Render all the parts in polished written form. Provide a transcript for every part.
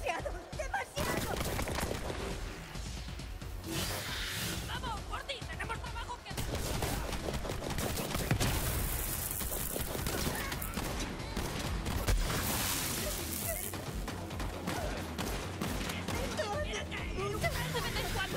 demasiado, demasiado. ¡Vamos, Morty! ¡Tenemos trabajo que hacer! ¡Mira que nunca de vez en cuando!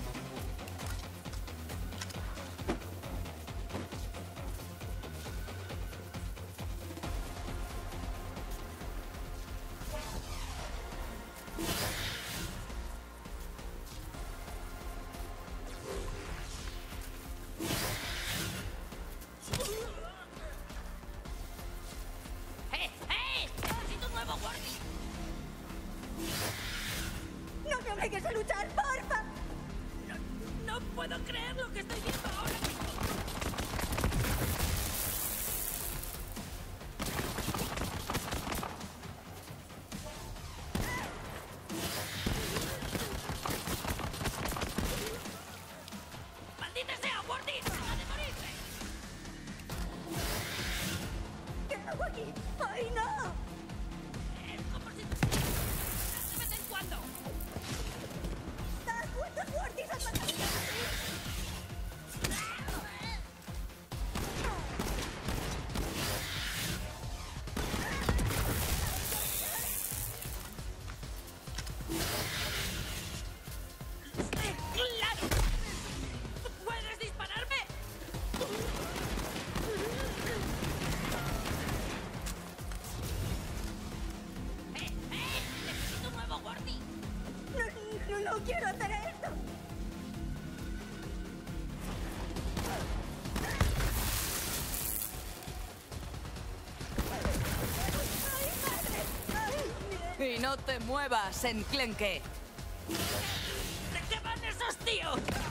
¡Necesito un nuevo Morty! No me obligues a luchar, porfa. No puedo creer lo que estoy viendo ahora mismo. ¡Maldita sea, Morty! ¡Deja de morirse! ¿Qué hago aquí? ¡Ay, no! Es como si... de vez en cuando. ¿Cuántos Mortys has matado? ¡Claro! ¿Puedes dispararme? ¡Necesito un nuevo Morty! No quiero hacer esto. ¡Ay, madre! ¡Ay, Y no te muevas, enclenque. ¿De qué van esos tíos?